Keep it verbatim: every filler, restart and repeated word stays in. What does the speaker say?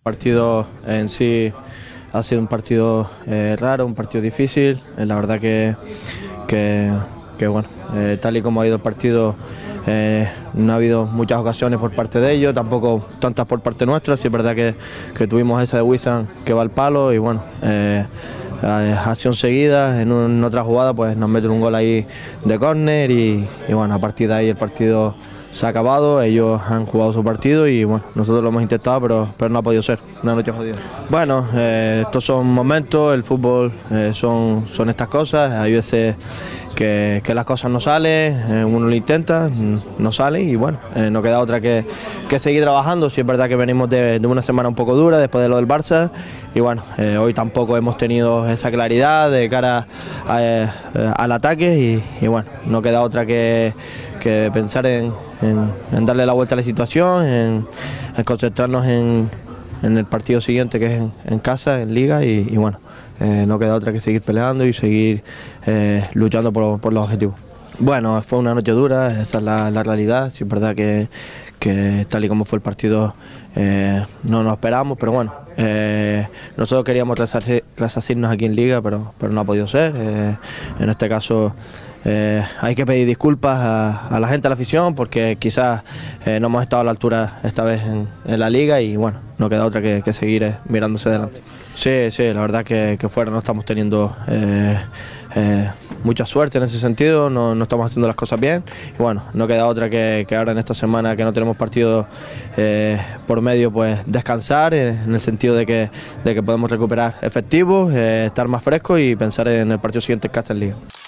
El partido en sí ha sido un partido eh, raro, un partido difícil. Eh, la verdad que, que, que bueno, eh, tal y como ha ido el partido, eh, no ha habido muchas ocasiones por parte de ellos, tampoco tantas por parte nuestra. Sí es verdad que, que tuvimos esa de Wissam que va al palo y bueno, eh, acción seguida, en, un, en otra jugada pues nos meten un gol ahí de córner y, y bueno, a partir de ahí el partido se ha acabado, ellos han jugado su partido y bueno, nosotros lo hemos intentado, pero, pero no ha podido ser, una noche jodida. Bueno, eh, estos son momentos, el fútbol eh, son, son estas cosas, hay veces que, que las cosas no salen, eh, uno lo intenta, no sale y bueno, eh, no queda otra que, que seguir trabajando. Sí es verdad que venimos de, de una semana un poco dura después de lo del Barça y bueno, eh, hoy tampoco hemos tenido esa claridad de cara a, eh, al ataque y, y bueno, no queda otra que, que pensar en, en, en darle la vuelta a la situación, en, en concentrarnos en, en el partido siguiente que es en, en casa, en Liga y, y bueno, eh, no queda otra que seguir peleando y seguir eh, luchando por, por los objetivos. Bueno, fue una noche dura, esa es la, la realidad, sí es verdad que, que tal y como fue el partido eh, no nos esperamos, pero bueno, eh, nosotros queríamos resarcirnos aquí en Liga, pero, pero no ha podido ser. Eh, en este caso eh, hay que pedir disculpas a, a la gente, a la afición, porque quizás eh, no hemos estado a la altura esta vez en, en la Liga y bueno, no queda otra que, que seguir eh, mirándose adelante. Sí, sí, la verdad que, que fuera no estamos teniendo eh, eh, mucha suerte en ese sentido, no, no estamos haciendo las cosas bien y bueno, no queda otra que, que ahora en esta semana que no tenemos partido eh, por medio, pues descansar eh, en el sentido de que, de que podemos recuperar efectivos, eh, estar más frescos y pensar en el partido siguiente en casa en Liga.